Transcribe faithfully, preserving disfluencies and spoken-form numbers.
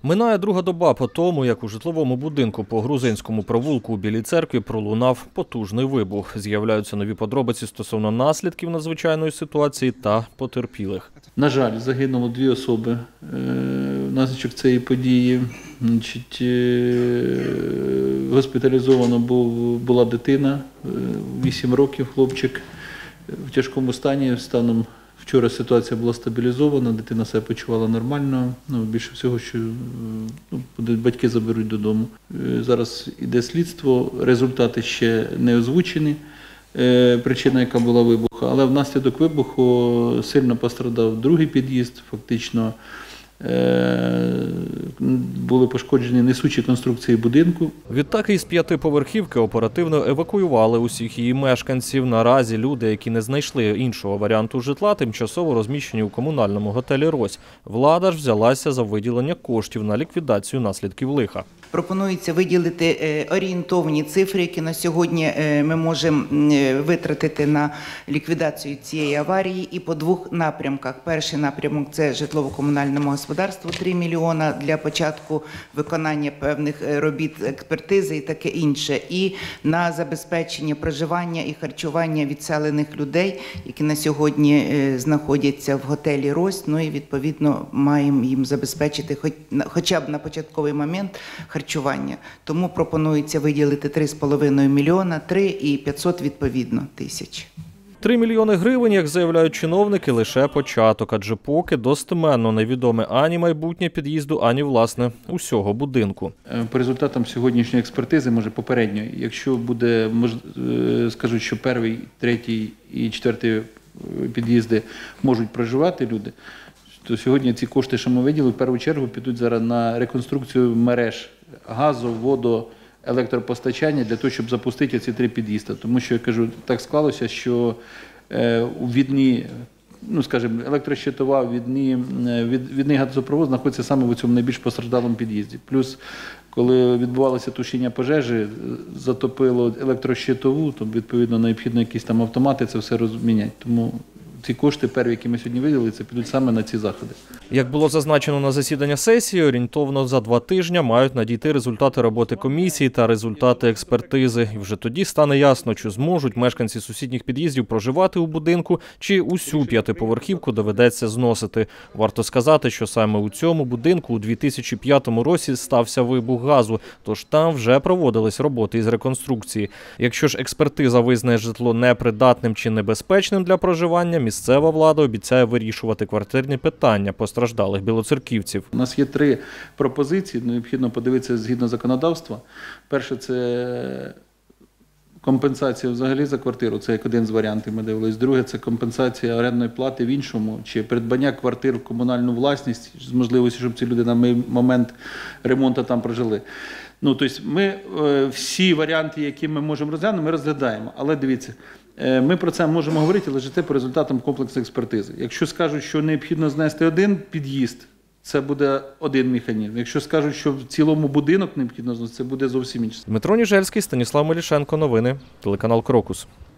Минає друга доба по тому, як у житловому будинку по Грузинському провулку у Білій Церкві пролунав потужний вибух. З'являються нові подробиці стосовно наслідків надзвичайної ситуації та потерпілих. На жаль, загинуло дві особи внаслідок цієї події. Значить, госпіталізовано була дитина, вісім років, хлопчик в тяжкому стані. Станом вчора ситуація була стабілізована, дитина себе почувала нормально. Ну, більше всього, що ну, батьки заберуть додому. Зараз іде слідство, результати ще не озвучені, причина, яка була вибуху. Але внаслідок вибуху сильно пострадав другий під'їзд, фактично були пошкоджені несучі конструкції будинку. Відтак із п'ятиповерхівки оперативно евакуювали усіх її мешканців. Наразі люди, які не знайшли іншого варіанту житла, тимчасово розміщені у комунальному готелі «Рось». Влада ж взялася за виділення коштів на ліквідацію наслідків лиха. Пропонується виділити орієнтовні цифри, які на сьогодні ми можемо витратити на ліквідацію цієї аварії, і по двох напрямках. Перший напрямок – це житлово-комунальному господарству – три мільйони для початку виконання певних робіт, експертизи і таке інше. І на забезпечення проживання і харчування відселених людей, які на сьогодні знаходяться в готелі «Рось». Ну і відповідно маємо їм забезпечити хоч, хоча б на початковий момент харчування. Тому пропонується виділити три з половиною мільйона, три і п'ятсот відповідно тисяч. Три мільйони гривень, як заявляють чиновники, лише початок, адже поки достеменно невідоме ані майбутнє під'їзду, ані, власне, усього будинку. По результатам сьогоднішньої експертизи, може попередньої, якщо буде, скажуть, що перший, третій і четвертий під'їзди можуть проживати люди, то сьогодні ці кошти, що ми виділили, в першу чергу підуть зараз на реконструкцію мереж газу, воду, електропостачання для того, щоб запустити ці три під'їзди. Тому що, я кажу, так склалося, що у відні, ну, скажімо, електрощитова, відні, від, відний газопровод знаходиться саме в цьому найбільш постраждалому під'їзді. Плюс, коли відбувалося тушіння пожежі, затопило електрощитову, то, відповідно, необхідно якісь там автомати це все розміняти. Тому ці кошти, перві, які ми сьогодні виділили, це підуть саме на ці заходи. Як було зазначено на засідання сесії, орієнтовно за два тижні мають надійти результати роботи комісії та результати експертизи. І вже тоді стане ясно, чи зможуть мешканці сусідніх під'їздів проживати у будинку, чи усю п'ятиповерхівку доведеться зносити. Варто сказати, що саме у цьому будинку у дві тисячі п'ятому році стався вибух газу, тож там вже проводились роботи із реконструкції. Якщо ж експертиза визнає житло непридатним чи небезпечним для проживання, місцева влада обіцяє вирішувати квартирні питання постраждалих білоцерківців. У нас є три пропозиції, необхідно подивитися згідно законодавства. Перше – це компенсація взагалі за квартиру, це як один з варіантів ми дивились. Друге – це компенсація орендної плати в іншому, чи придбання квартир в комунальну власність, з можливістю, щоб ці люди на момент ремонту там прожили. Ну, тобто ми всі варіанти, які ми можемо розглянути, ми розглядаємо. Але дивіться, ми про це можемо говорити лише по результатам комплексної експертизи. Якщо скажуть, що необхідно знести один під'їзд, це буде один механізм. Якщо скажуть, що в цілому будинок необхідно знести, це буде зовсім інше. Дмитро Ніжельський, Станіслав Мелішенко. Новини. Телеканал «Крокус».